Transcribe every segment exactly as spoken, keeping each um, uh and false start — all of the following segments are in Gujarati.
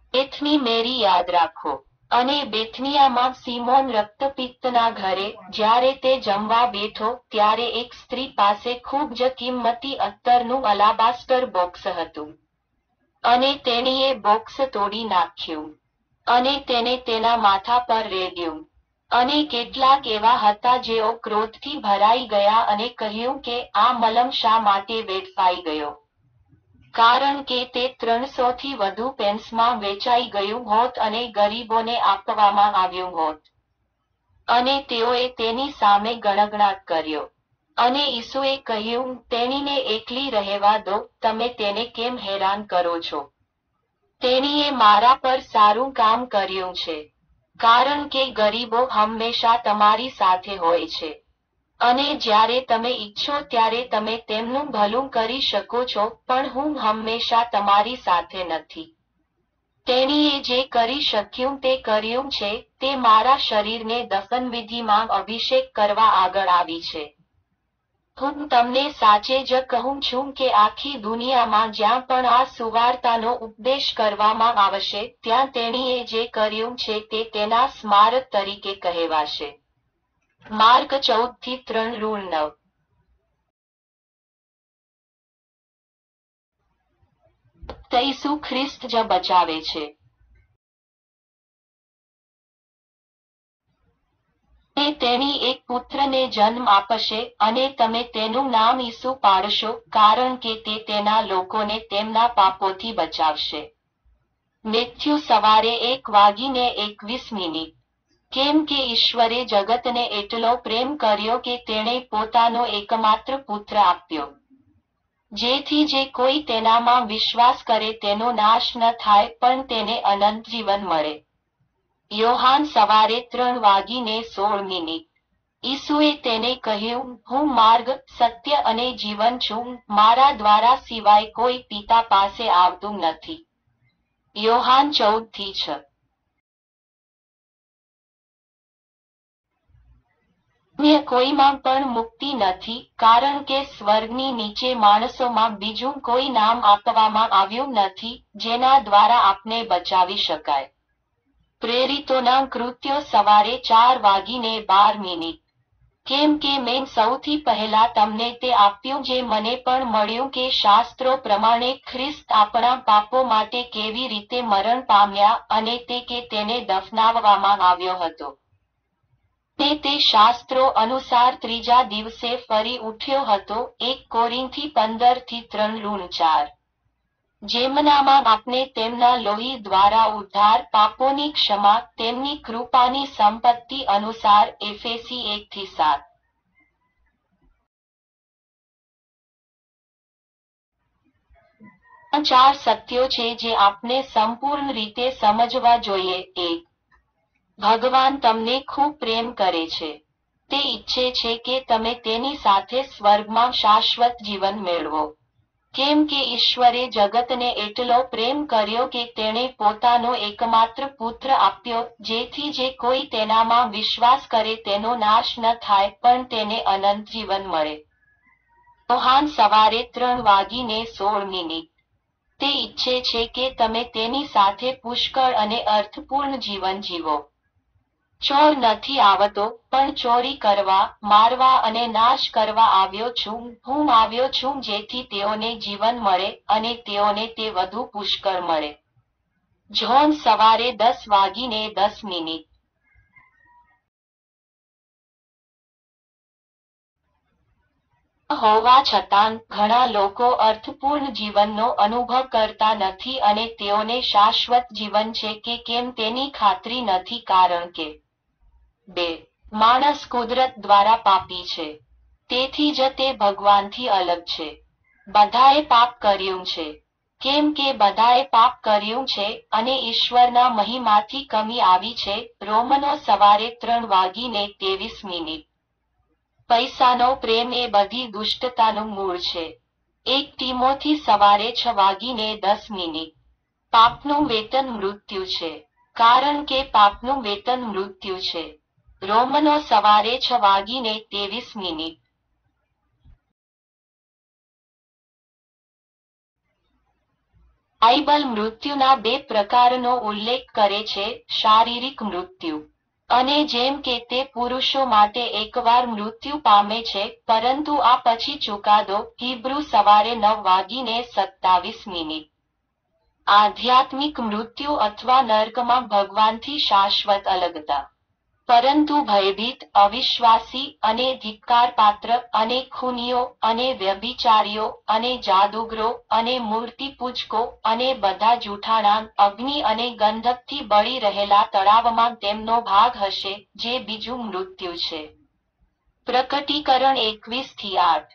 બેથની મેરી યાદ રાખો. અને બેથનિયામાં સિમોન રક્તપિત્તના ઘરે જ્યારે તે જમવા બેઠો ત્યારે એક સ્ત્રી પાસે ખૂબ જ કિંમતી અત્તરનું અલાબાસ્ટર બોક્સ હતું. અને તેણીએ બોક્સ તોડી નાખ્યું. અને તેને તેના માથા પર રેડ્યું. અને કેટલાક એવા હતા જેઓ ક્રોધથી ભરાઈ ગયા અને કહ્યું કે આ મલમ શા માટે વેડફાઈ ગયો? કારણ કે તે ત્રણસોથી વધુ પેન્સમાં વેચાઈ ગયું હોત અને ગરીબોને આપવામાં આવ્યું હોત. અને તેઓએ તેની સામે ગણગણાટ કર્યો. અને ઈસુએ કહ્યું, તેણીને એકલી રહેવા દો, તમે તેને કેમ હેરાન કરો છો? તેણીએ મારા પર સારું કામ કર્યું છે. કારણ કે ગરીબો હંમેશા તમારી સાથે હોય છે. અને જ્યારે તમે ઈચ્છો ત્યારે તમે તેમનું ભલું કરી શકો છો, પણ હું હંમેશા તમારી સાથે નથી. તેણીએ જે કરી શક્યું તે કર્યું છે, તે મારા શરીરને દફનવિધિમાં અભિષેક કરવા આગળ આવી છે. હું તમને સાચે જ કહું છું કે આખી દુનિયામાં જ્યાં પણ આ સુવાર્તાનો ઉપદેશ કરવામાં આવશે, ત્યાં તેણીએ જે કર્યું છે તે તેના સ્મારક તરીકે કહેવાશે. માર્ક ચૌદ થી ત્રણ ઋણ નવ. ઈસુ ખ્રિસ્ત જ બચાવે છે. અને તેણી એક પુત્રને જન્મ આપશે અને તમે તેનું નામ ઈસુ પાડશો, કારણ કે તે તેના લોકોને તેમના પાપોથી બચાવશે. મેથ્યુ સવારે એક વાગીને એકવીસ મિનિટ. કેમ કે ઈશ્વરે જગતને એટલો પ્રેમ કર્યો કે તેણે પોતાનો એકમાત્ર પુત્ર આપ્યો. જેથી જે કોઈ તેનામાં વિશ્વાસ કરે તેનો નાશ ન થાય પણ તેને અનંત જીવન મળે. યોહાન સવારે ત્રણ વાગીને સોળ મિનિટ. ઈસુએ તેને કહ્યું, હું માર્ગ, સત્ય અને જીવન છું, મારા દ્વારા સિવાય કોઈ પિતા પાસે આવતું નથી. યોહાન ચૌદ થી છ. અન્ય કોઈમાં પણ મુક્તિ નથી, કારણ કે સ્વર્ગની નીચે માણસોમાં બીજું કોઈ નામ આપવામાં આવ્યું નથી, જેના દ્વારા આપને બચાવી શકાય. પ્રેરિતોના કૃત્યો સવારે ચાર વાગીને બાર મિનિટ. કેમ કે મેં સૌથી પહેલા તમને તે આપ્યું જે મને પણ મળ્યું કે શાસ્ત્રો પ્રમાણે ખ્રિસ્ત આપણા પાપો માટે કેવી રીતે મરણ પામ્યા અને તે કે તેને દફનાવવામાં આવ્યો હતો. ને તે શાસ્ત્રો અનુસાર ત્રીજા દિવસે ફરી ઉઠ્યો હતો. એક કોરિન્થી પંદર થી ત્રણ ઋણ ચાર. જેમનામાં આપણે તેમના લોહી દ્વારા ઉદ્ધાર, પાપોની ક્ષમા, તેમની કૃપાની સંપત્તિ અનુસાર એફેસી એક થી સાત. આ ચાર સત્યો છે જે આપણે સંપૂર્ણ રીતે સમજવા જોઈએ. એક, ભગવાન તમને ખૂબ પ્રેમ કરે છે. તે ઈચ્છે છે કે તમે તેની સાથે સ્વર્ગમાં શાશ્વત જીવન મેળવો. કેમ કે ઈશ્વરે જગતને એટલો પ્રેમ કર્યો કે તેણે પોતાનો એકમાત્ર પુત્ર આપ્યો, જેથી જે કોઈ તેનામાં વિશ્વાસ કરે તેનો નાશ ન થાય પણ તેને અનંત જીવન મળે. યોહાન સવારે ત્રણ વાગીને સોળ મિનિટ. તે ઈચ્છે છે કે તમે તેની સાથે પુષ્કળ અને અર્થપૂર્ણ જીવન જીવો. ચોર નથી આવતો, પણ ચોરી કરવા, મારવા અને નાશ કરવા આવ્યો છું. હું આવ્યો છું જેથી તેઓને જીવન મળે અને તેઓને તે વધુ પુષ્કળ મળે. જ્હોન સવારે દસ વાગીને દસ મિનિટ. હોવા છતાં, ઘણા લોકો અર્થપૂર્ણ જીવનનો અનુભવ કરતા નથી અને તેઓને શાશ્વત જીવન છે કે કેમ તેની ખાતરી નથી કારણ કે બે, માણસ કુદરત દ્વારા પાપી છે. તેથી જ તે ભગવાનથી અલગ છે. બધાએ પાપ કર્યું છે. કેમ કે બધાએ પાપ કર્યું છે અને ઈશ્વરના મહિમાથી કમી આવી છે. રોમનો સવારે ત્રણ વાગીને ત્રેવીસ મિનિટ. પૈસાનો પ્રેમ એ બધી દુષ્ટતાનું મૂળ છે. એક ટીમોથી સવારે છ વાગીને દસ મિનિટ. પાપનું વેતન મૃત્યુ છે. કારણ કે પાપનું વેતન મૃત્યુ છે. રોમનો સવારે છ વાગીને ત્રેવીસ મિનિટ. બાઇબલ મૃત્યુના બે પ્રકારનો ઉલ્લેખ કરે છે, શારીરિક મૃત્યુ અને જેમ કે તે પુરુષો માટે એકવાર મૃત્યુ પામે છે, પરંતુ આ પછી ચુકાદો. હિબ્રુ સવારે નવ વાગીને સત્તાવીસ મિનિટ. આધ્યાત્મિક મૃત્યુ અથવા નર્કમાં ભગવાનથી શાશ્વત અલગતા. પરંતુ ભયભીત, અવિશ્વાસી અને ધિક્કારપાત્ર અને ખૂનીઓ અને વ્યભિચારીઓ અને જાદુગરો અને મૂર્તિપૂજકો અને બધા જૂઠાણા અગ્નિ અને ગંધકથી બળી રહેલા તળાવમાં તેમનો ભાગ હશે, જે બીજું મૃત્યુ છે. પ્રકટીકરણ એકવીસ થી આઠ.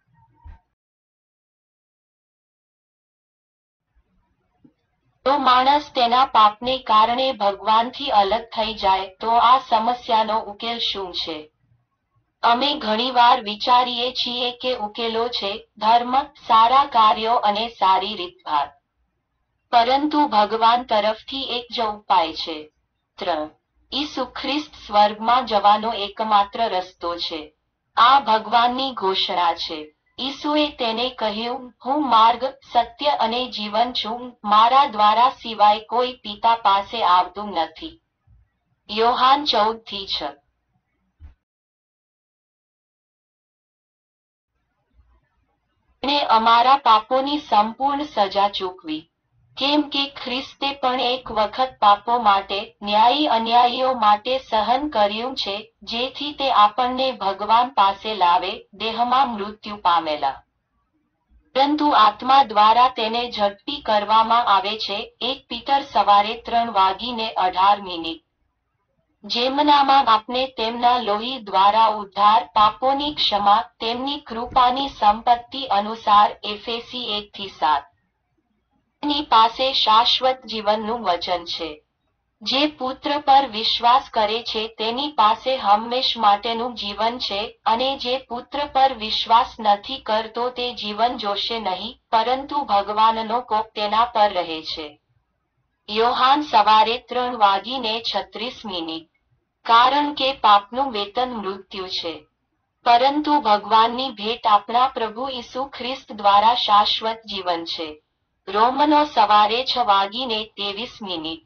જો માણસ તેના પાપને કારણે ભગવાનથી અલગ થઈ જાય તો આ સમસ્યાનો ઉકેલ શું છે? અમે ઘણીવાર વિચારીએ છીએ કે ઉકેલો છે ધર્મ, સારા કાર્યો અને સારી રીતભાત. પરંતુ ભગવાન તરફથી એક જ ઉપાય છે. ત્રણ. ઈસુ ખ્રિસ્ત સ્વર્ગમાં જવાનો એકમાત્ર રસ્તો છે. આ ભગવાનની ઘોષણા છે. ઈસુએ તેને કહ્યું, હું માર્ગ, સત્ય અને જીવન છું, મારા દ્વારા સિવાય કોઈ પિતા પાસે આવતું નથી. યોહાન ચૌદ થી છ. તેણે અમારા પાપોની સંપૂર્ણ સજા ચૂકવી. કેમ કે ખ્રિસ્તે પણ એક વખત પાપો માટે, ન્યાયી અન્યાયીઓ માટે સહન કર્યું છે, જેથી તે આપણને ભગવાન પાસે લાવે, દેહમાં મૃત્યુ પામેલા. પરંતુ આત્મા દ્વારા તેને ઝડપી કરવામાં આવે છે. એક પીટર સવારે ત્રણ વાગીને અઢાર મિનિટ. જેમનામાં આપણે તેમના લોહી દ્વારા ઉદ્ધાર, પાપોની ક્ષમા, તેમની કૃપાની સંપત્તિ અનુસાર એફેસી એક થી સાત. તેની પાસે શાશ્વત જીવનનું વચન છે. જે પુત્ર પર વિશ્વાસ કરે છે તેની પાસે હંમેશ માટેનું જીવન છે, અને જે પુત્ર પર વિશ્વાસ નથી કરતો તે જીવન જોશે નહીં, પરંતુ ભગવાનનો કોપ તેના પર રહે છે. યોહાન સવારે ત્રણ વાગીને છત્રીસ મિનિટ. કારણ કે પાપનું વેતન મૃત્યુ છે. પરંતુ ભગવાનની ભેટ આપણા પ્રભુ ઈસુ ખ્રિસ્ત દ્વારા શાશ્વત જીવન છે. રોમનો સવારે છ વાગીને ત્રેવીસ મિનિટ.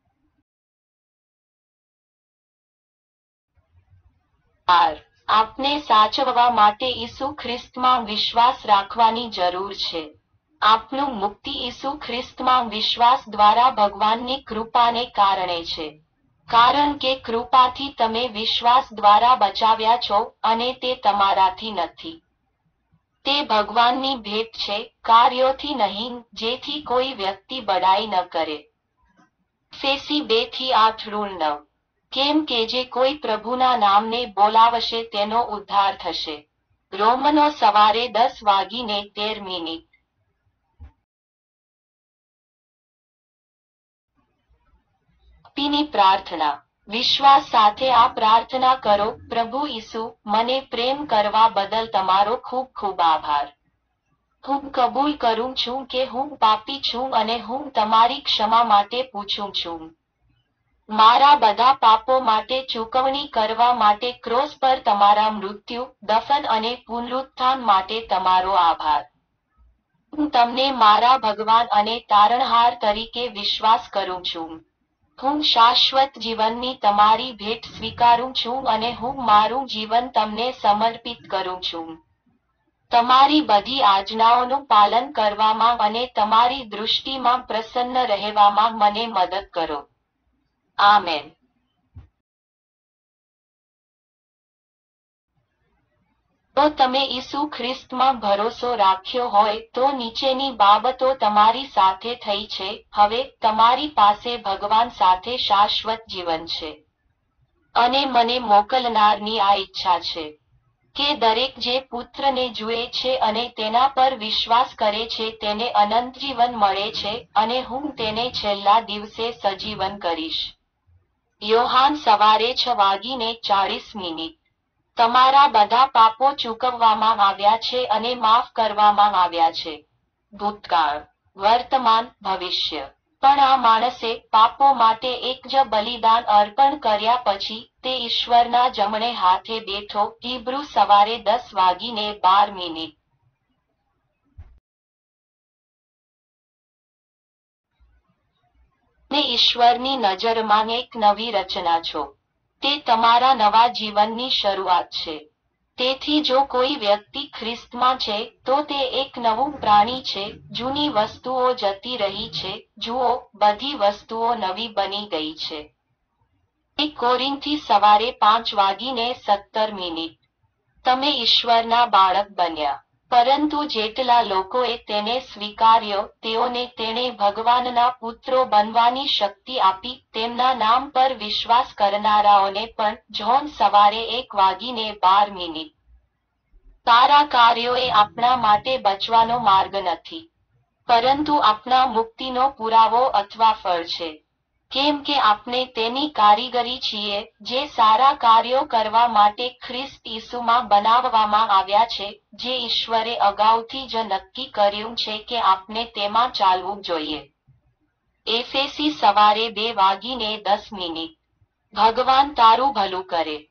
ચાર. આપને સાચવવા માટે ઈસુ ખ્રિસ્તમાં વિશ્વાસ રાખવાની જરૂર છે. આપનું મુક્તિ ઈસુ ખ્રિસ્તમાં વિશ્વાસ દ્વારા ભગવાનની કૃપાને કારણે છે. કારણ કે કૃપાથી તમે વિશ્વાસ દ્વારા બચાવ્યા છો, અને તે તમારાથી નથી. તે ભગવાનની ભેટ છે, કાર્યોથી નહીં, જેથી કોઈ વ્યક્તિ બડાઈ ન કરે. એફેસી બે થી આઠ ઋણ નવ. કેમ કે જે કોઈ પ્રભુના નામને બોલાવશે તેનો ઉદ્ધાર થશે. રોમનો સવારે દસ વાગીને તેર મિનિટ. ભક્તિની પ્રાર્થના. વિશ્વાસ સાથે આ પ્રાર્થના કરો, પ્રભુ ઈસુ, મને પ્રેમ કરવા બદલ તમારો ખૂબ ખૂબ આભાર. હું કબૂલ કરું છું કે હું પાપી છું અને હું તમારી ક્ષમા માટે પૂછું છું. મારા બધા પાપો માટે ચૂકવણી કરવા માટે ક્રોસ પર તમારા મૃત્યુ, દફન અને પુનરુત્થાન માટે તમારો આભાર. હું તમને મારા ભગવાન અને તારણહાર તરીકે વિશ્વાસ કરું છું. હું શાશ્વત જીવનની તમારી ભેટ સ્વીકારું છું અને હું મારું જીવન તમને સમર્પિત કરું છું. તમારી બધી આજ્ઞાઓનું પાલન કરવામાં અને તમારી દૃષ્ટિમાં પ્રસન્ન રહેવામાં મને મદદ કરો. આમેન. જો તમે ઈસુ ખ્રિસ્તમાં ભરોસો રાખ્યો હોય તો નીચેની બાબતો તમારી સાથે થઈ છે. હવે, તમારી પાસે ભગવાન સાથે શાશ્વત જીવન છે. અને મને મોકલનારની આ ઈચ્છા છે. કે દરેક જે પુત્રને જુએ છે અને તેના પર વિશ્વાસ કરે છે તેને અનંત જીવન મળે છે, અને હું તેને છેલ્લા દિવસે સજીવન કરીશ. યોહાન સવારે છ વાગીને ચાળીસ મિનિટ. તમારા બધા પાપો ચૂકવવામાં આવ્યા છે અને માફ કરવામાં આવ્યા છે. ભૂતકાળ, વર્તમાન, ભવિષ્ય. પણ આ માણસે પાપો માટે એક જ બલિદાન અર્પણ કર્યા પછી, તે ઈશ્વરના જમણે હાથે બેઠો. હિબ્રુ સવારે દસ વાગીને બાર મિનિટ. ને ઈશ્વરની નજરમાં એક નવી રચના છો. તે તમારા નવા જીવનની શરૂઆત છે. તેથી જો કોઈ વ્યક્તિ ખ્રિસ્તમાં છે તો તે એક નવું પ્રાણી છે, જૂની વસ્તુઓ જતી રહી છે, જુઓ, બધી વસ્તુઓ નવી બની ગઈ છે. એક કોરિન્થી સવારે પાંચ વાગીને સત્તર મિનિટ. તમે ઈશ્વરના બાળક બન્યા. પરંતુ જેટલા લોકોએ તેને સ્વીકાર્યો તેઓને તેણે ભગવાનના પુત્રો બનવાની શક્તિ આપી, તેમના નામ પર વિશ્વાસ કરનારાઓને પણ. જ્હોન સવારે એક વાગીને બાર મિનિટ. સારા કાર્યો એ આપણા માટે બચવાનો માર્ગ નથી, પરંતુ આપણા મુક્તિનો પુરાવો અથવા ફળ છે. કેમ કે આપણે તેની કારીગરી છીએ, જે સારા કાર્યો કરવા માટે ખ્રિસ્ત ઈસુમાં બનાવવામાં આવ્યા છે, જે ઈશ્વરે અગાઉથી જ નક્કી કર્યું છે કે આપણે તેમાં ચાલવું જોઈએ. એફેસી સવારે બે વાગીને દસ મિનિટ. ભગવાન તારું ભલું કરે.